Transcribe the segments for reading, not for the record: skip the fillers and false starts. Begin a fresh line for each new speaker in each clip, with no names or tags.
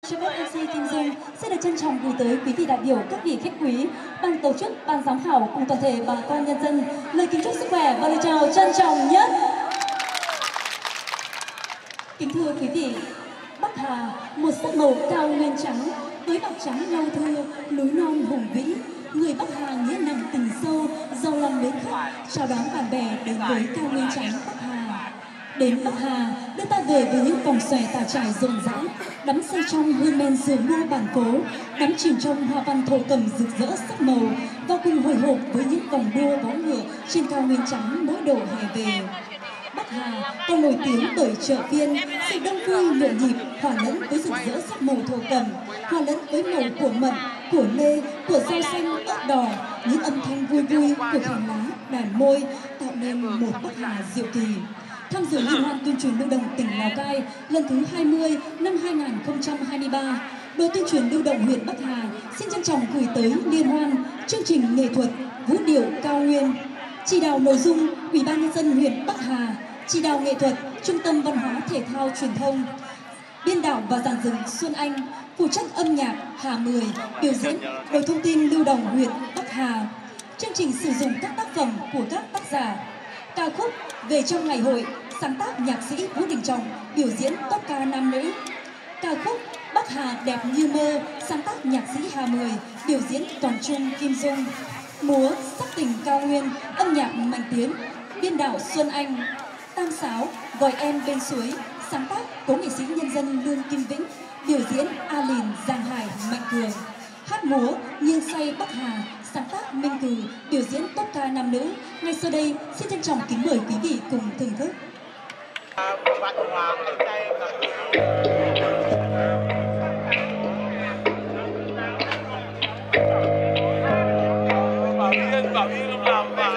Cho phép MC Kim Dung sẽ được trân trọng gửi tới quý vị đại biểu, các vị khách quý, ban tổ chức, ban giám khảo cùng toàn thể bà con nhân dân lời kính chúc sức khỏe và lời chào trân trọng nhất. Kính thưa quý vị, Bắc Hà, một sắc màu cao nguyên trắng với bạc trắng lau thưa, núi non hùng vĩ. Người Bắc Hà nghĩa nặng tình sâu, giàu lòng mến khách, chào đón bạn bè đến với cao nguyên trắng Bắc Hà. Đến Bắc Hà, đưa ta về với những vòng xòe tà trải rộn rã, đắm say trong hương men rượu mua bản phố, đắm chìm trong hoa văn thổ cẩm rực rỡ sắc màu, và cùng hồi hộp với những vòng đua vó ngựa trên cao nguyên trắng mỗi độ hè về. Bắc Hà còn nổi tiếng bởi chợ phiên, sự đông vui nhộn nhịp hòa lẫn với rực rỡ sắc màu thổ cẩm, hòa lẫn với màu của mận, của lê, của rau xanh, ớt đỏ, những âm thanh vui vui của hành lá, đàn môi tạo nên một Bắc Hà diệu kỳ. Tham dự liên hoan tuyên truyền lưu động tỉnh Lào Cai lần thứ 20 năm 2023, đội tuyên truyền lưu động huyện Bắc Hà xin trân trọng gửi tới liên hoan chương trình nghệ thuật Vũ điệu cao nguyên. Chỉ đạo nội dung Ủy ban nhân dân huyện Bắc Hà, chỉ đạo nghệ thuật Trung tâm Văn hóa Thể thao Truyền thông, biên đạo và dàn dựng Xuân Anh, phụ trách âm nhạc Hà Mười, biểu diễn đội thông tin lưu động huyện Bắc Hà. Chương trình sử dụng các tác phẩm của các tác giả. Ca khúc Về trong ngày hội, sáng tác nhạc sĩ Vũ Đình Trọng, biểu diễn tốp ca nam nữ. Ca khúc Bắc Hà đẹp như mơ, sáng tác nhạc sĩ Hà Mười, biểu diễn toàn trung Kim Dung. Múa sắc tình cao nguyên, âm nhạc Mạnh Tiến, biên đạo Xuân Anh. Tam sáo Gọi em bên suối, sáng tác cố nghệ sĩ nhân dân Lương Kim Vĩnh, biểu diễn A Lìn, Giang Hải, Mạnh Cường. Hát múa Nghiêng say Bắc Hà, sáng tác Minh Cừ, biểu diễn tốp ca nam nữ. Ngay sau đây xin trân trọng kính mời quý vị cùng thưởng thức.
Bảo Yên lúc nào mà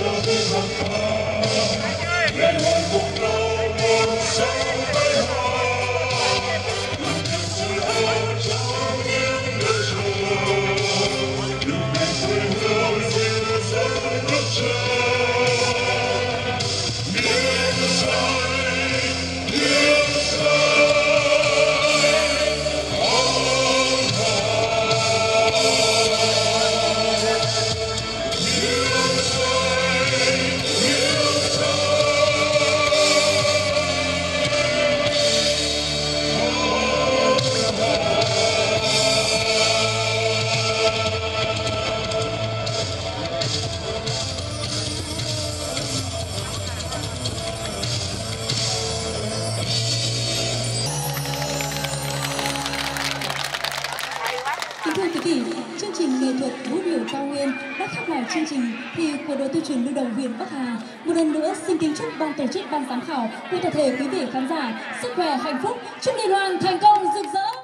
Kính thưa quý vị, chương trình nghệ thuật vũ điệu cao nguyên đã khép lại chương trình thi của đội tuyên truyền lưu động huyện Bắc Hà. Một lần nữa xin kính chúc ban tổ chức, ban giám khảo, cùng toàn thể quý vị khán giả sức khỏe, hạnh phúc, chúc liên hoan thành công rực rỡ.